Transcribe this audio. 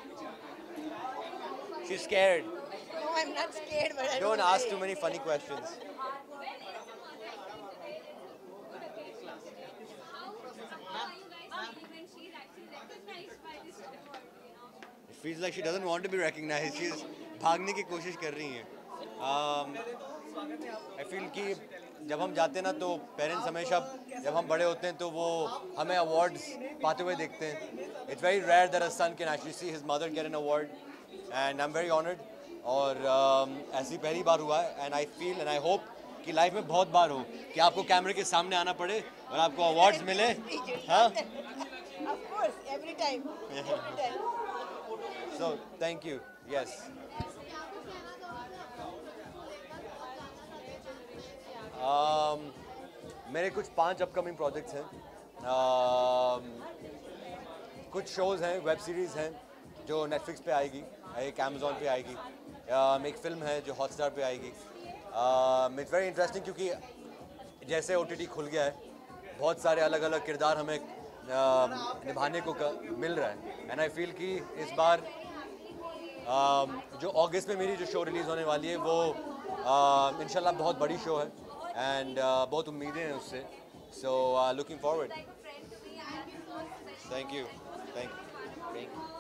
She's scared. No, I'm not scared, but I Don't don't ask like. too many funny questions. It feels like she doesn't want to be recognized. She's भागने की कोशिश कर रही हैं. I feel कि जब हम जाते हैं ना तो पेरेंट्स हमेशा जब हम बड़े होते हैं तो वो हमें अवार्ड्स पाते हुए देखते हैं. It's very rare that a son can actually see his mother get an award, and I'm very honored. और ऐसी पहली बार हुआ है, and I feel and I hope कि लाइफ में बहुत बार हो कि आपको कैमरे के सामने आना पड़े और आपको अवार्ड्स मिले. हाँ. Of course, every time. Every time. So thank you. Yes. मेरे कुछ 5 अपकमिंग प्रोजेक्ट्स हैं. कुछ शोज़ हैं, वेब सीरीज़ हैं जो नेटफ्लिक्स पे आएगी, एक अमेज़ॉन पे आएगी. एक फ़िल्म है जो हॉटस्टार पे आएगी. इट्स वेरी इंटरेस्टिंग क्योंकि जैसे OTT खुल गया है, बहुत सारे अलग अलग किरदार हमें निभाने को मिल रहा है. एंड आई फील कि इस बार जो अगस्त में मेरी जो शो रिलीज़ होने वाली है वो इंशाल्लाह बहुत बड़ी शो है. एंड बहुत उम्मीदें हैं उससे. So looking forward. Thank you. Thank you.